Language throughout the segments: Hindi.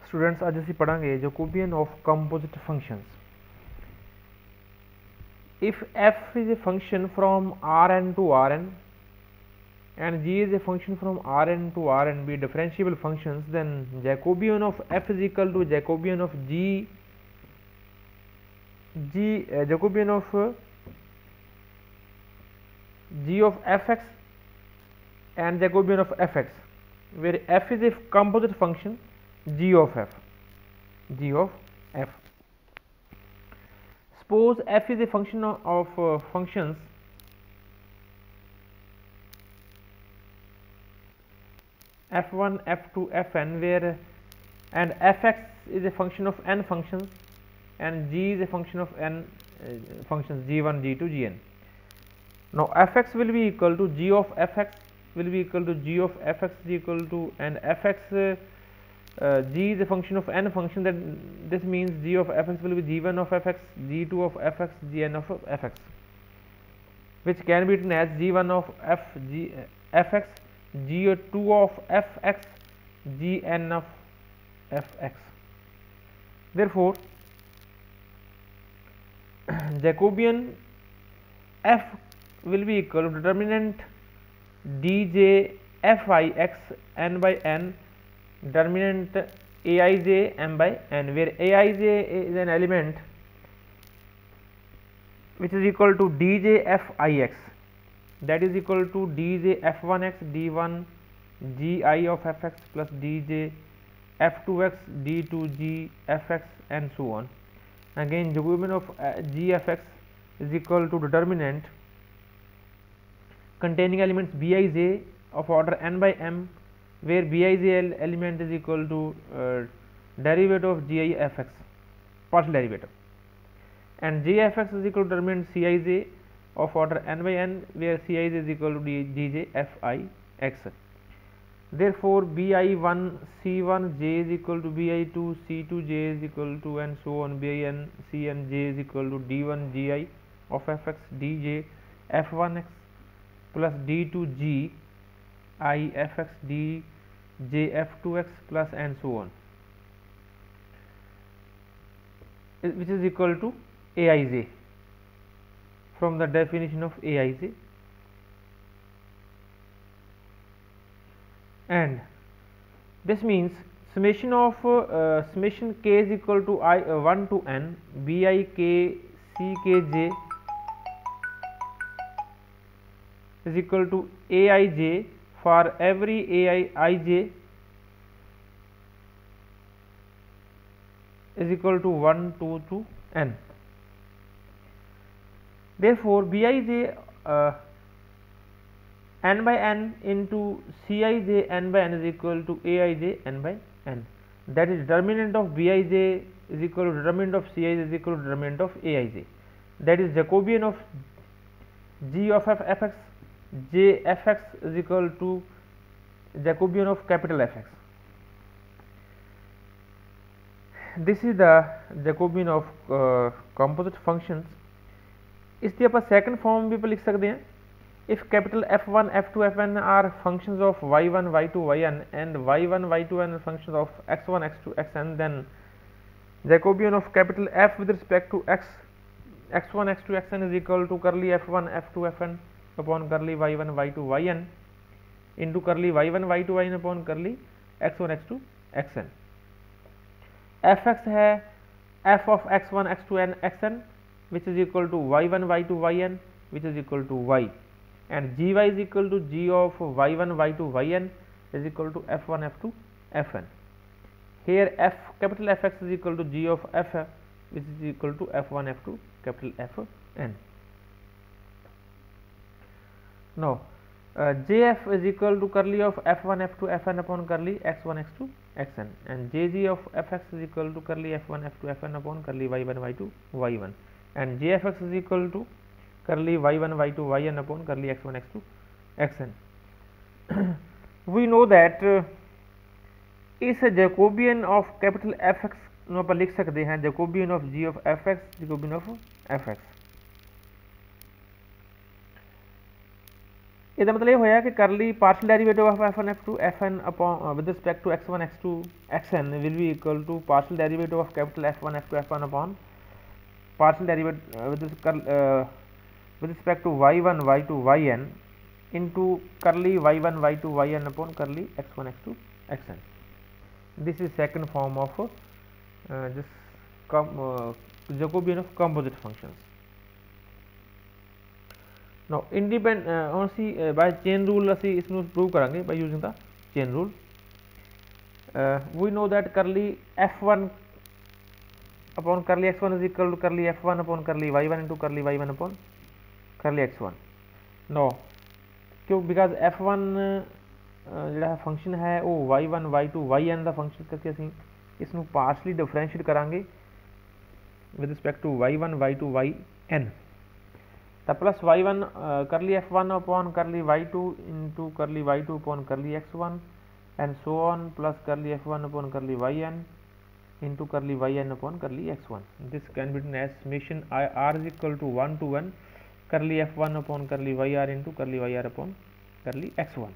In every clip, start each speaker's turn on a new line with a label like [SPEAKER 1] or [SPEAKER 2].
[SPEAKER 1] स्टूडेंट्स आज ਅਸੀਂ ਪੜਾਂਗੇ Jacobian of composite functions. If f is a function from Rn to Rn and g is a function from Rn to Rn be differentiable functions, then Jacobian of f is equal to Jacobian of Jacobian of g of fx and Jacobian of fx, where f is a composite function g of f. Suppose f is a function of functions f1, f2, fn, where and fx is a function of n functions and g is a function of n functions g1, g2, gn. Now fx will be equal to g of fx will be equal to g of fx is equal to, and fx g is a function of n function, that this means g of fx will be g1 of fx, g2 of fx, gn of fx, which can be written as g1 of fx, g2 of fx, gn of fx. Therefore Jacobian f will be equal to determinant dj fix n by n, determinant aij m by n, where aij is an element which is equal to dj fix, that is equal to dj f1x d1 gi of fx plus dj f2x d2g fx and so on. Again Jacobian of gfx is equal to determinant containing elements bij of order n by m, where bij element is equal to derivative of gi fx, partial derivative, and jfx is equal to determinant cij of order n by n, where cij is equal to dj fix. Therefore bi1 c1 j is equal to bi2 c2 j is equal to, and so on, bin cn j is equal to d1 gi of fx dj f1x plus d2 g I fx d j f2x plus and so on, which is equal to aij from the definition of aij. And this means summation of summation k is equal to 1 to n bi k c k j is equal to aij for every aij is equal to 1, 2 to n. Therefore bij n by n into cij n by n is equal to aij n by n, that is determinant of bij is equal to determinant of cij is equal to determinant of aij, that is Jacobian of g of fx j fx is equal to Jacobian of capital Fx. This is the Jacobian of composite functions. इसकी अपन सेकंड फॉर्म भी लिख सकते हैं. If capital F1, F2, Fn are functions of y1, y2, yn and y1, y2, and functions of x1, x2, xn, then Jacobian of capital F with respect to x1, x2, xn is equal to curly f1, f2, fn upon curly y1, y2, yn into curly y1, y2, yn upon curly x1, x2, xn. fx है f of x1, x2 and xn, which is equal to y1, y2, yn, which is equal to y, and gy is equal to g of y1, y2, yn is equal to f1, f2, fn. Here f capital Fx is equal to g of f, which is equal to f1, f2, capital Fn. Now jf is equal to curly of f1, f2, fn upon curly x1, x2, xn, and jg of fx is equal to curly f1, f2, fn upon curly y1, y2, y1, and jfx is equal to curly y1, y2, yn upon curly x1, x2, xn. We know that इस जैकोबियन ऑफ कैपिटल fx ਨੂੰ ਆਪਾਂ ਲਿਖ ਸਕਦੇ ਹਾਂ Jacobian of g of fx, Jacobian of fx. ਇਹਦਾ ਮਤਲਬ ਇਹ ਹੋਇਆ ਕਿ curly partial derivative of f1 f2 fn upon with respect to x1 x2 xn will be equal to partial derivative of capital F1 f2 f1 upon partial derivative with respect to y1 y2 yn into curly y1 y2 yn upon curly x1 x2 xn. This is second form of this Jacobian of composite functions. Now independent ਅਸੀਂ by chain rule ਅਸੀਂ ਇਸ ਨੂੰ prove ਕਰਾਂਗੇ by using the chain rule. We know that curly f1 upon curly x1 is equal to curly f1 upon curly y1 into curly y1 upon curly x1. Now क्यों because f1 ਜਿਹੜਾ ਫੰਕਸ਼ਨ ਹੈ ਉਹ y1 y2 yn ਦਾ ਫੰਕਸ਼ਨ ਕਰਕੇ ਅਸੀਂ ਇਸ ਨੂੰ ਪਾਰਸ਼ਲੀ ਡਿਫਰੈਂਸ਼ੀਏਟ ਕਰਾਂਗੇ with respect to y1 y2 yn. The plus y1 curly f1 upon curly y2 into curly y2 upon curly x1 and so on plus curly f1 upon curly yn into curly yn upon curly x1. This can be written as summation r is equal to 1 to 1 curly f1 upon curly yr into curly yr upon curly x1.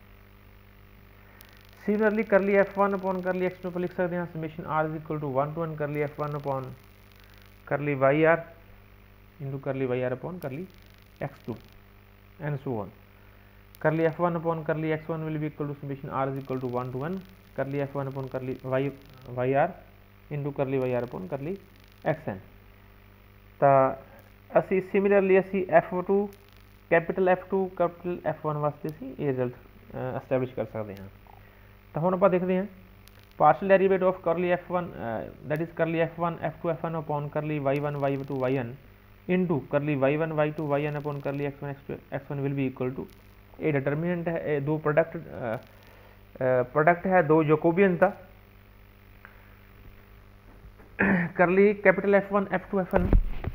[SPEAKER 1] Similarly curly f1 upon curly x2 पर लिख सकते हैं summation r is equal to 1 to 1 curly f1 upon curly yr into curly yr upon curly x2 and so on. Curly f1 upon curly x1 will be equal to summation r is equal to 1 to 1 curly f1 upon curly yr into curly yr upon curly xn. ਤਾਂ ਅਸੀਂ ਸਿਮਿਲਰਲੀ ਅਸੀਂ f2 capital f2 capital f1 ਵਾਸਤੇ ਅਸੀਂ ਇਹ ਰਿਜ਼ਲਟ ਐਸਟੈਬਲਿਸ਼ ਕਰ ਸਕਦੇ ਹਾਂ। ਤਾਂ ਹੁਣ ਆਪਾਂ ਦੇਖਦੇ ਹਾਂ partial derivative of curly f1 that is curly f1 f2 fn upon curly y1 y2 yn into curly y1 y2 yn upon curly x1 x2 x1 will be equal to a determinant है दो प्रोडक्ट है दो जैकोबियन का curly capital f1 f2 fn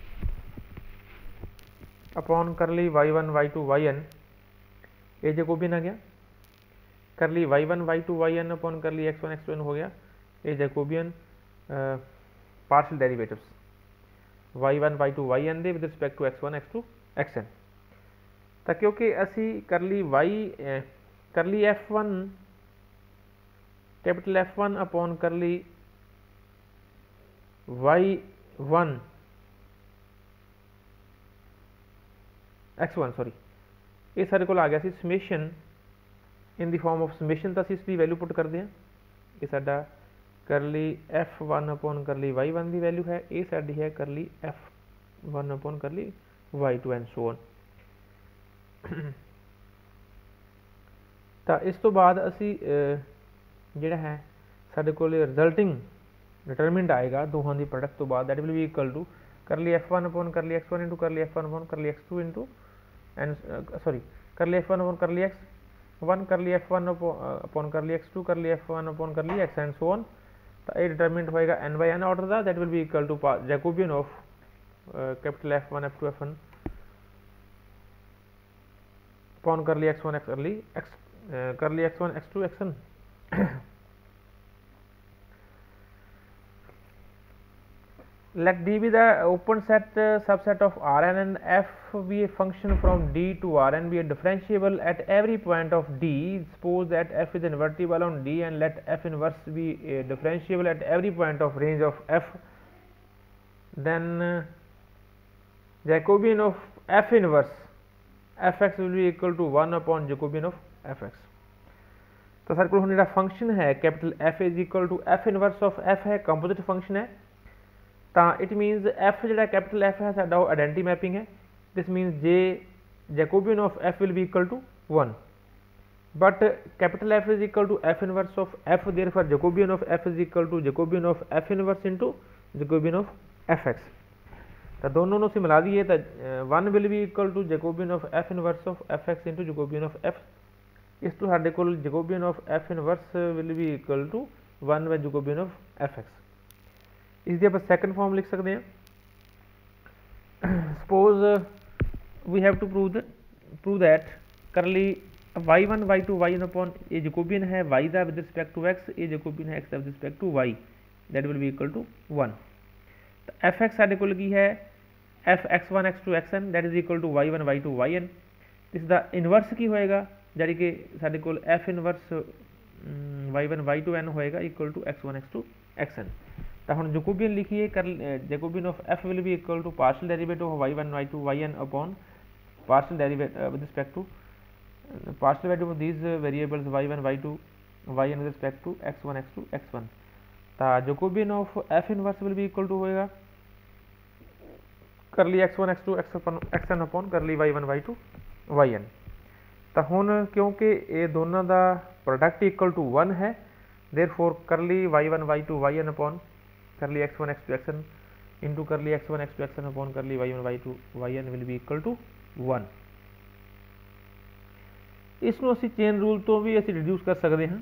[SPEAKER 1] upon curly y1 y2 yn ये जैकोबियन आ गया curly y1 y2 yn upon curly x1 x2 हो गया ये Jacobian partial derivatives y1 y2 yn ਦੇ with respect to x1 x2 xn। ਤਾਂ ਕਿਉਂਕਿ ਅਸੀਂ curly f1 capital f1 upon curly y1 x1 sorry ये सारे को आ गया सी summation in the form of summation तो इसकी वैल्यू पुट करते हैं ये साडा करली f1 अपॉन करली y1 की वैल्यू है ये साडी है करली f1 अपॉन करली y2 एंड सो ऑन। तो इस तो बाद असी जिहड़ा है साडे कोल रिजल्टिंग डिटरमिनेंट आएगा दोहां दी प्रोडक्ट तो बाद that will be equal to curly f1 upon curly x1 into करली f1 अपॉन करली x2 इंटू एंड सॉरी करली f1 अपॉन करली x1 करली f1 अपॉन करली x2 करली f1 अपॉन करली x एंड सो ऑन। तो ये डिटरमिनेंट होएगा n बाय n ऑर्डर दा that will be equal to Jacobian of capital f1 f2 fn upon curly x1 करली x1 x2 xn। Let D be the open set subset of Rn and f be a function from D to Rn be a differentiable at every point of D. Suppose that f is invertible on D and let f inverse be a differentiable at every point of range of f. Then Jacobian of f inverse fx will be equal to 1 upon Jacobian of fx. तो सर को जो फंक्शन है capital f is equal to f inverse of f है कंपोजिट फंक्शन है तो इट मीनस f जो कैपिटल f है साडा आइडेंटिटी मैपिंग है this means J Jacobian of f will be equal to 1 but capital f is equal to f inverse of f therefore Jacobian of f is equal to Jacobian of f inverse into Jacobian of fx। तो दोनों से मिला दिए तो 1 will be equal to Jacobian of f inverse of fx into Jacobian of f। इस तो साडे कोल Jacobian of f inverse will be equal to 1 by Jacobian of fx। इसकी आप सेकंड फॉर्म लिख सकते हैं suppose we have to prove that curly y1 y2 yn upon ये जैकोबियन है y दा विद रिस्पेक्ट टू x ये जैकोबियन है x दा with respect to y that will be equal to 1। तो fx साडे कोल की है fx1 x2 xn that is equal to y1 y2 yn ਇਸ ਦਾ ਇਨਵਰਸ ਕੀ ਹੋਏਗਾ, ਜਿਹੜੀ ਕਿ ਸਾਡੇ ਕੋਲ f inverse y1 y2 n ਹੋਏਗਾ equal to x1 x2 xn। ਤਾਂ ਹੁਣ ਜੈਕੋਬੀਅਨ ਲਿਖੀਏ, ਕਰ Jacobian of f will be equal to partial derivative of y1 y2 yn upon partial derivative with respect to partial derivative of these variables y1 y2 yn with respect to x1 x2 x1। ਤਾਂ Jacobian of f inverse will be equal to होएगा curly x1 x2 xn upon curly y1 y2 yn। ਤਾਂ ਹੁਣ ਕਿਉਂਕਿ ਇਹ ਦੋਨਾਂ ਦਾ प्रोडक्ट इक्वल टू 1 है, देयरफॉर करली y1 y2 yn upon curly x1 x2 xn into करली x1 x2 xn upon curly y1 y2 yn will be equal to 1। इसनों असी चेन रूल तो भी असी रिड्यूस कर सकते हैं।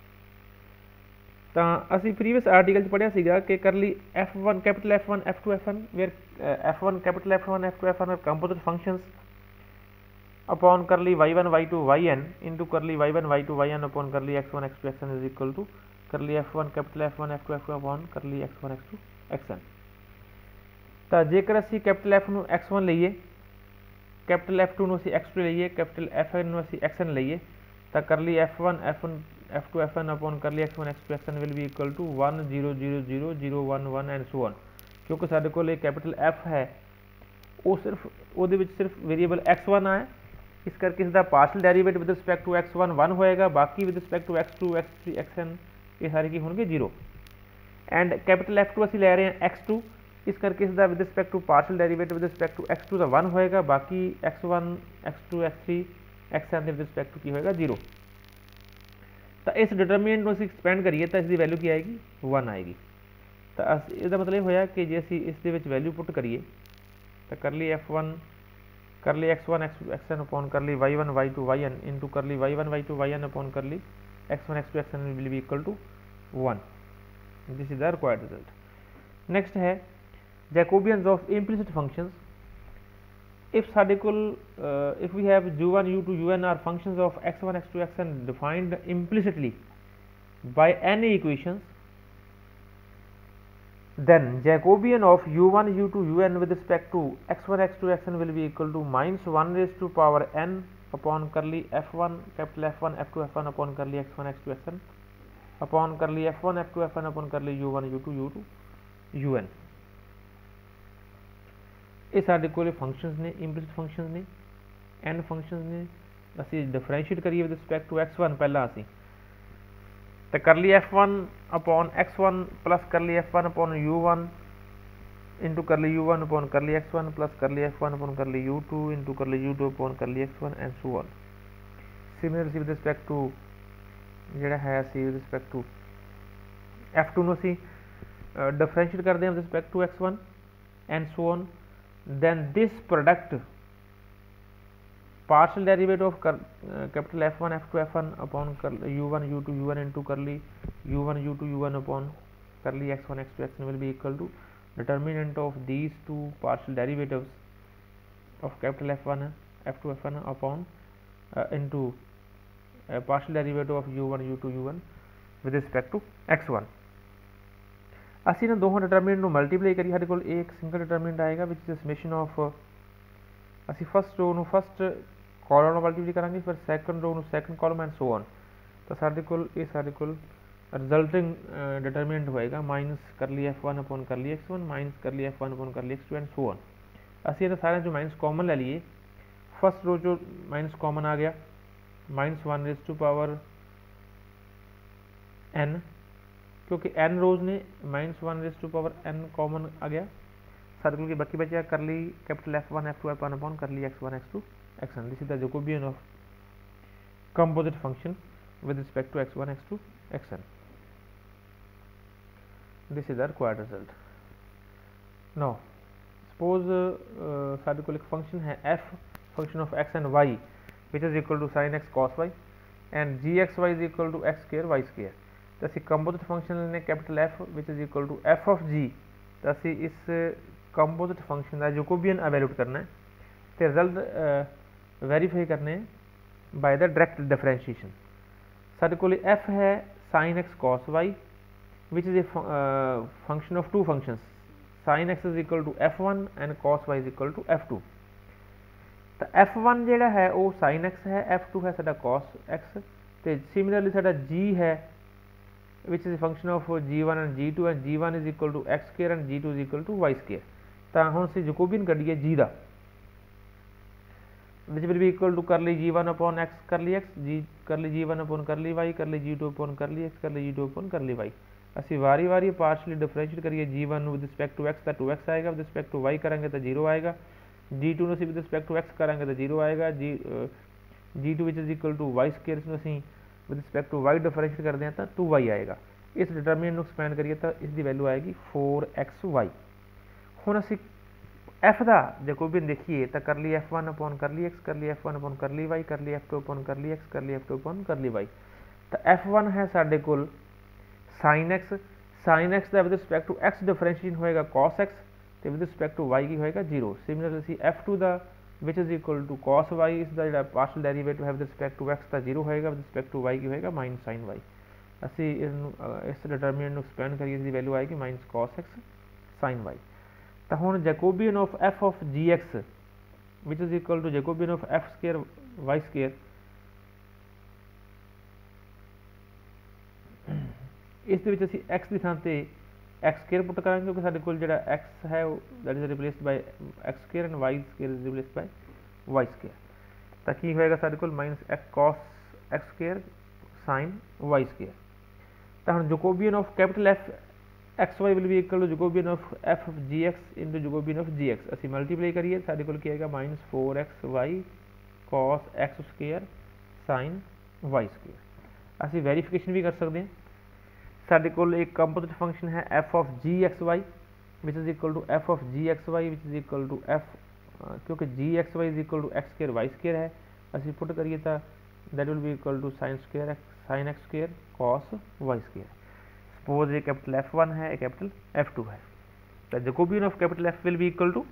[SPEAKER 1] तो असी प्रीवियस आर्टिकल पढ़िया सीगा कि curly f1 capital f1 f2 fn where f1 capital f1 f2 fn are composite functions upon curly y1 y2 yn into करली y1 y2 yn upon curly x1 x2 xn is equal to curly f1 capital f1 f2 f2 upon curly x1 x2 xn। तो जेकर असी कैपिटल f नू x1 लईए, कैपिटल f2 नू असी x2 लईए, कैपिटल fn नू असी xn लईए, तो करली f1 f2 fn upon curly x1 x2 xn will be equal to 1 0 0 0 0 1 1 and so on. क्योंकि साडे कोल कैपिटल f है वो सिर्फ ਉਹਦੇ ਵਿੱਚ सिर्फ वेरीएबल x1 आए, इस करके इसका partial derivative with respect to x1 1 होएगा, बाकी with respect to x2 x3 xn ये सारे की होंगे 0। एंड कैपिटल f2 असी ले रहे हैं x2, इस करके इसका with respect to partial derivative with respect to x2 का 1 होएगा, बाकी x1 x2 x3 xn with respect to की होएगा 0। तो इस डिटरमिनेंट को एक्सपेंड करिए तो इसकी वैल्यू क्या आएगी 1 आएगी। तो इसका मतलब होया कि जे असी इस वैल्यू पुट करिए तो करली f1 करली x1 xn upon curly y1 y2 yn into करली y1 y2 yn upon curly x1 x2 xn will be equal to 1। This is the required result. Next है Jacobians of implicit functions. If साडे कोल if we have u1 u2 un are functions of x1 x2 xn defined implicitly by any equations, then Jacobian of u1 u2 un with respect to x1 x2 xn will be equal to minus 1 raised to power n upon curly f1 capital f1 f2 fn upon curly x1 x2 xn upon curly f1 f2 fn upon curly u1 u2 u2 un। ये साडे कोल फंक्शंस ने, इंप्लिसिट फंक्शंस ने, n फंक्शंस ने। असी डिफरेंशिएट करिए विद रिस्पेक्ट टू x1 पहला असी तो करली f1 अपॉन x1 प्लस करली f1 upon u1 into curly u1 upon curly x1 plus करली f1 अपॉन करली u2 इंटू करली u2 upon curly x1 and so on. Similarly with respect to ਜਿਹੜਾ है असी विद रिस्पेक्ट टू f2 ਨੂੰ ਅਸੀਂ डिफरेंशिएट करते हैं with respect to x1 and so on. Then this product partial derivative of capital f1 f2 fn upon u1 u2 un into curly u1 u2 un upon curly x1 x2 xn will be equal to determinant of these two partial derivatives of capital f1 f2 fn upon into partial derivative of u1 u2 un with respect to x1। असी ना दोनों डिटर्मिनेंट को मल्टीप्लाई करिए, साडे कोल एक सिंगल डिटर्मिनेंट आएगा विच इज समेशन ऑफ असी फर्स्ट रो ਨੂੰ फर्स्ट कॉलम ਨਾਲ मल्टीप्लाई करांगे, फिर सैकंड रो ਨੂੰ second column and so on. तो साडे कोल ये साडे कोल रिजल्टिंग डिटर्मिनेंट होएगा minus curly f1 upon curly x1 minus curly f1 upon करली x2 एंड सो ऑन। असी ये सारे जो माइनस कॉमन ले लिए, फर्स्ट रो जो माइनस कॉमन आ गया minus 1 raise to power n, क्योंकि n रोज ने minus 1 raise to power n common आ गया। सर्कल की बाकी बचा करली capital f1 f2 fn upon curly x1 x2 xn। This is the Jacobian of composite function with respect to x1 x2 xn। This is the required result. Now suppose साडे कोल एक फंक्शन है f function of x and y which is equal to sin x cos y and gxy is equal to x square y square. तो असी कंपोजिट फंक्शन ने capital f which is equal to f of g। तो असी इस कंपोजिट फंक्शन का जैकोबियन एवेल्यूट करना है तो रिजल्ट वेरीफाई करने बाय द डायरेक्ट डिफरेंशिएशन। साडे कोल f है sin x cos y which is a function of two functions, sin x is equal to f1 and cos y is equal to f2। तो F1 ਜਿਹੜਾ है वो sin x है, F2 है साडा cos x, तो सिमिलरली साडा g है which is a function of g1 and g2 and g1 is equal to x square and g2 is equal to y square। तो हम ਅਸੀਂ ਜੈਕੋਬੀਅਨ ਕੱਢੀਏ g the, which will be equal to curly g1 upon x curly x, curly g1 upon curly y, curly g2 upon curly x, curly g2 upon curly y। ਅਸੀਂ ਵਾਰੀ ਵਾਰੀ ਪਾਰਸ਼ਲੀ ਡਿਫਰੈਂਸ਼ੀਏਟ ਕਰੀਏ g1 with respect to x ਤਾਂ 2x ਆਏਗਾ, with respect to y ਕਰਾਂਗੇ ਤਾਂ 0 ਆਏਗਾ, g2 ਨੂੰ ਅਸੀਂ with respect to x ਕਰਾਂਗੇ ਤਾਂ 0 ਆਏਗਾ, g2 which is equal to y square ਨੂੰ ਅਸੀਂ with respect to y differentiate करते हैं तो 2y आएगा। इस डिटरमिनेंट ਨੂੰ एक्सपेंड करिए तो इसकी वैल्यू आएगी 4xy। ਹੁਣ ਅਸੀਂ f ਦਾ ਜੈਕੋਬੀਅਨ देखिए तो करली f1 अपॉन करली x, करली f1 अपॉन करली y, करली f2 अपॉन करली x, करली f2 अपॉन करली y। तो f1 है साढ़े कोल sin x, sin x का with respect to x differentiation होएगा cos x, तो विद रिस्पेक्ट टू y की होएगा 0। सिमिलरली f2 का which is equal to cos y, इसका जो पार्शल डेरिवेटिव है विद रिस्पेक्ट टू x का 0 होएगा, विद रिस्पेक्ट टू y की होएगा माइनस sin y। ਅਸੀਂ ਇਸ डिटरमिनेंट ਨੂੰ एक्सपेंड करिए, इसकी वैल्यू आएगी minus cos x sin y। तो ਹੁਣ Jacobian of f of gx which is equal to Jacobian of f square y square, ਇਸ ਦੇ ਵਿੱਚ ਅਸੀਂ x ਦੀ ਥਾਂ ਤੇ x square पुट करांगे क्योंकि साडे कोल जिहड़ा x है that is replaced by x square and y square is replaced by y square। तो की होएगा साडे कोल minus x cos x square sin y square। तो हम Jacobian of capital F xy will be equal to Jacobian of f of gx into Jacobian of gx। ਅਸੀਂ मल्टीप्लाई करिए साडे कोल की आएगा minus 4xy cos x square sin y square। ਅਸੀਂ वेरीफिकेशन भी कर सकते हैं। साडे कोल एक कंपोजिट फंक्शन है f of g x y which is equal to f of g x y which is equal to f, क्योंकि g x y is equal to x square y square है, असी पुट करिए तो that will be equal to sin square sin x square cos y square. Suppose ये कैपिटल F1 है, एक कैपिटल F2 है, तो Jacobian of capital F will be equal to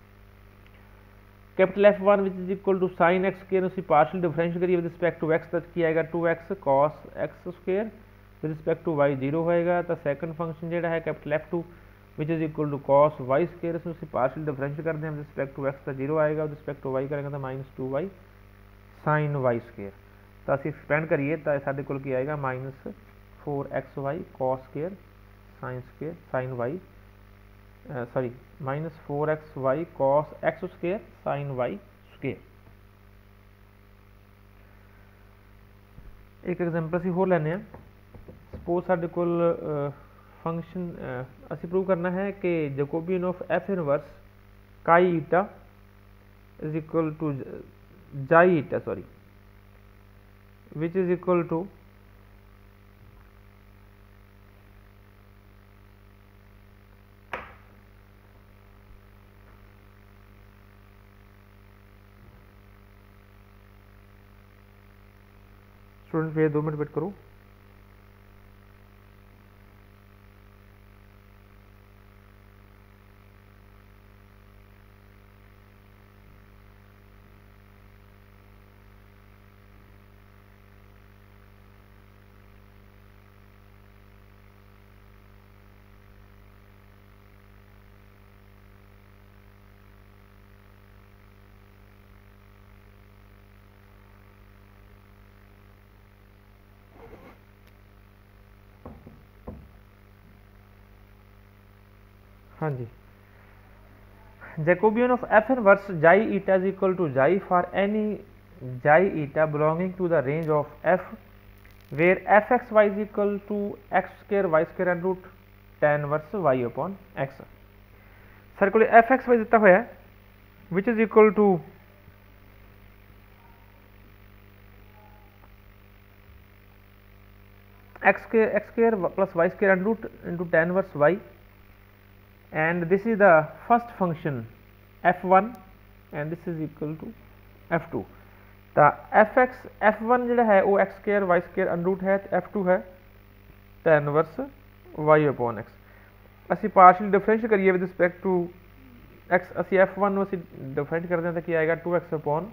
[SPEAKER 1] capital F1 which is equal to sin x square, उसी पार्शियल डिफरेंशिएट करिए विद रिस्पेक्ट टू x, तक की आएगा 2x cos x square, with respect to y 0 होएगा। तो सैकंड फंक्शन जो है capital F2 which is equal to cos y square, उसे पार्शियल डिफरेंशिएट करते हैं विद रिस्पेक्ट टू x तो 0 आएगा, विद रिस्पेक्ट टू y करेंगे तो minus 2y sin y square. तो असी एक्सपेंड करिए तो साडे कोल की आएगा minus 4xy cos square sin y, sorry minus 4xy cos x square sin y square. एक एग्जांपल असी होर लैने हैं। सपोज साडे कोल फंक्शन असी प्रूव करना है कि जैकोबियन ऑफ f इनवर्स काई ईटा is equal to xi eta, sorry which is equal to student भैया 2 मिनट वेट करो। हाँ जी, Jacobian of f inverse xi eta is equal to xi for any xi eta belonging to the range of f where f x y is equal to x square y square and root tan inverse y upon x। सर को f एक्स वाई दिता हुआ है which is equal to x square plus y square and root into tan inverse y, and this is the first function f1 and this is equal to f2। तो f1 जो है वो x square y square under root है, f2 है tan inverse y upon x। असी पार्शियल डिफरेंशिएट करिए विद रिस्पेक्ट टू x, असी f1 ਨੂੰ ਅਸੀਂ डिफरेंट करते हैं तो क्या आएगा 2x upon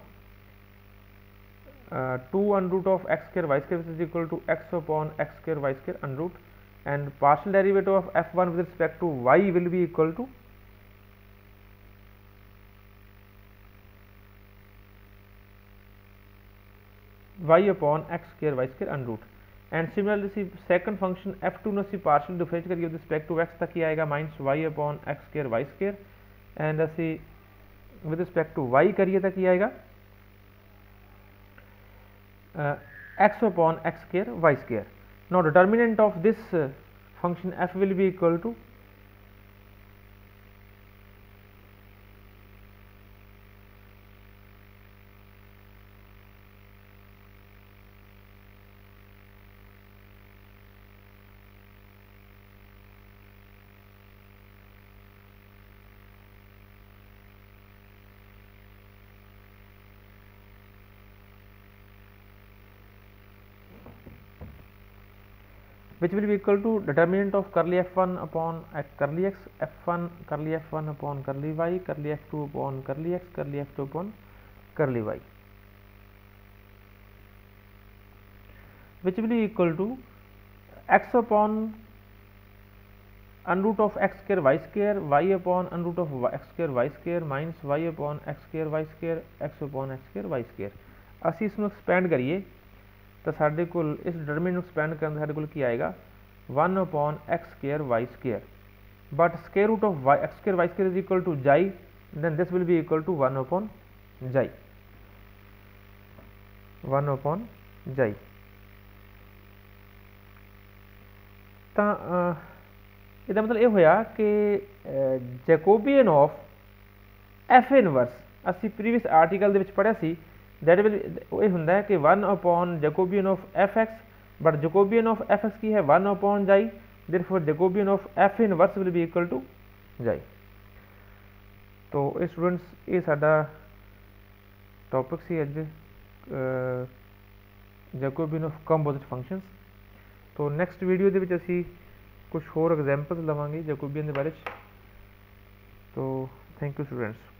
[SPEAKER 1] 2 under root of x square y square which is equal to x upon x square y square under root, and partial derivative of f1 with respect to y will be equal to y upon x square y square under root। And similarly सी सेकंड फंक्शन f2 ਨੂੰ ਅਸੀਂ ਪਾਰਸ਼ਲ ਡਿਫਰੈਂਸ਼ੀਏਟ ਕਰੀਏ ਵਿਦ ਰਿਸਪੈਕਟ ਟੂ x ਤਾਂ ਕੀ ਆਏਗਾ minus y upon x square y square। And ਅਸੀਂ विद रिस्पेक्ट टू y करिए तो क्या आएगा x upon x square y square। now determinant of this function f will be equal to which will be equal to determinant of curly f1 upon curly x, f1 curly f1 upon curly y, curly f2 upon curly x, curly f2 upon curly y, which will be equal to x upon under root of x square y square, y upon under root of x square y square minus y upon x square y square, x upon x square y square। ਅਸੀਂ ਇਸ ਨੂੰ ਐਕਸਪੈਂਡ ਕਰੀਏ तो साढ़े को इस डिटरमिनेंट ਨੂੰ एक्सपेंड करने साढ़े को ਕੀ ਆਏਗਾ 1 upon x square y square, but square root of y x square y square is equal to xi, then this will be equal to 1 upon xi, 1 upon xi। ਤਾਂ ਇਹਦਾ ਮਤਲਬ ਇਹ ਹੋਇਆ ਕਿ ਜੈਕੋਬੀਅਨ ਆਫ f ਇਨਵਰਸ ਅਸੀਂ ਪ੍ਰੀਵੀਅਸ ਆਰਟੀਕਲ ਦੇ ਵਿੱਚ ਪੜ੍ਹਿਆ ਸੀ दैट विल ये होंगे कि 1 upon Jacobian of f x, but Jacobian of f x की है 1 upon xi, therefore Jacobian of f inverse will be equal to xi. तो ये स्टूडेंट्स ये साडा टॉपिक सी अज जैकोबियन ऑफ कंपोजिट फंक्शंस। तो नैक्सट वीडियो दे विच असी कुछ होर एग्जाम्पल्स लवांगे जैकोबियन के बारे। तो थैंक यू स्टूडेंट्स।